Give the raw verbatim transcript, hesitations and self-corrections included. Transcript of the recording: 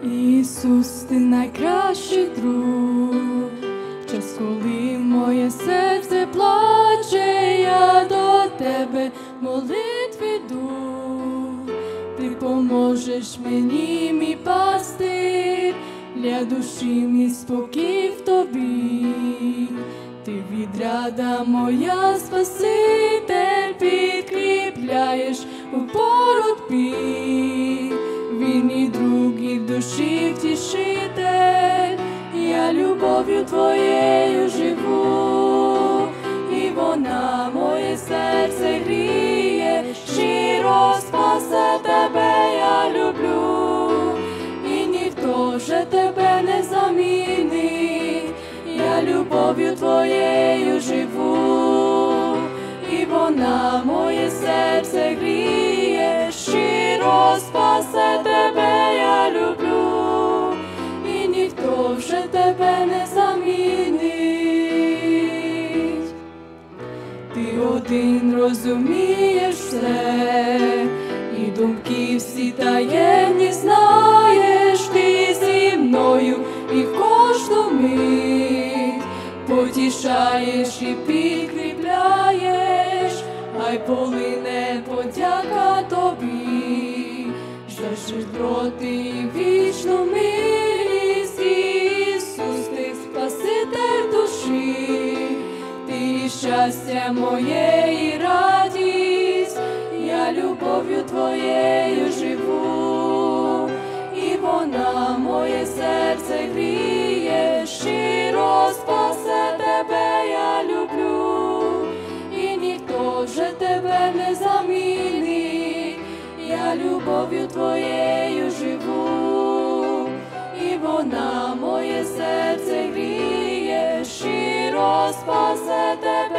Ісус, ти найкращий друг, час, коли моє серце плаче, я до тебе в молитві йду. Ти поможеш мені, мій пастир, для душі мій спокій в тобі. Ти відрада моя, Спаситель, підкріпляєш у боротьбі. Вірний друг і душі втішитель, я любов'ю твоєю живу, і вона моє серце гріє, щиро спасе тебе я люблю, і ніхто вже тебе не замінить, я любов'ю твоєю живу, і вона моє серце гріє, щиро спасе тебе я люблю, і ніхто вже тебе не замінить. Ти один розумієш все, і думки всі таємні знаєш, ти зі мною і в кожну мить потішаєш і підкріпляєш, хай полине подяка тобі, за щедроти і вічну милість. Ісус, ти спаситель душі, ти щастя моє і радість, я любов'ю твоєю живу, і вона моє серце гріє, щиро спасе тебе я люблю, і ніхто вже тебе не замінить, я любов'ю твоєю живу, і вона моє серце гріє, щиро спасе тебе